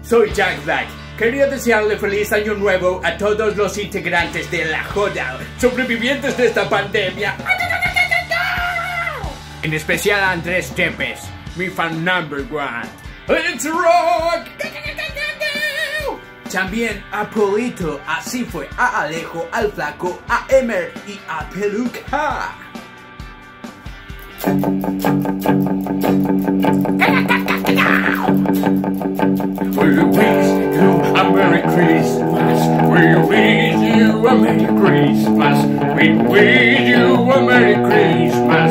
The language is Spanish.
soy Jack Black. Quería desearle feliz año nuevo a todos los integrantes de La Joda, sobrevivientes de esta pandemia. En especial a Andrés Tepes, mi fan number one. ¡Let's rock! También a Polito, a Cifue, a Alejo, al Flaco, a Emer y a Peluca. We wish you a Merry Christmas. We wish you a Merry Christmas. We wish you a Merry Christmas.